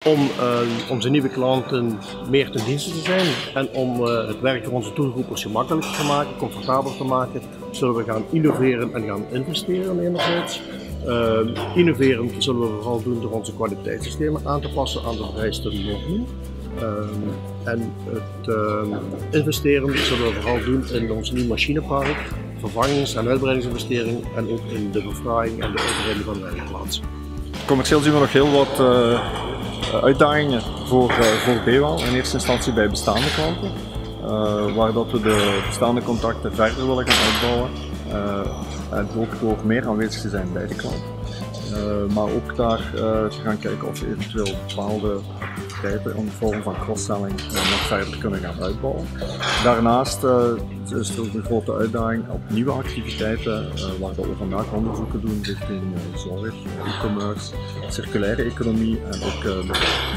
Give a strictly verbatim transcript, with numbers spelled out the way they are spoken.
Om uh, onze nieuwe klanten meer ten dienste te zijn en om uh, het werk voor onze doelgroepers gemakkelijker te maken, comfortabeler te maken, zullen we gaan innoveren en gaan investeren enerzijds. Uh, innoverend zullen we vooral doen door onze kwaliteitssystemen aan te passen aan de vereiste normen. Uh, en het uh, investeren zullen we vooral doen in ons nieuw machinepark, vervangings- en uitbreidingsinvesteringen en ook in de bevraaging en de uitbreiding van de werkplaatsen. Commercieel zien we nog heel wat uh, uitdagingen voor, uh, voor B W A L. In eerste instantie bij bestaande klanten, uh, waar dat we de bestaande contacten verder willen gaan uitbouwen. Uh, en ook door meer aanwezig te zijn bij de klant. Uh, maar ook daar uh, te gaan kijken of we eventueel bepaalde activiteiten in de vorm van cross-selling uh, nog verder kunnen gaan uitbouwen. Daarnaast uh, is er ook een grote uitdaging op nieuwe activiteiten, uh, waar we vandaag onderzoeken doen richting uh, zorg, e-commerce, circulaire economie en ook uh, de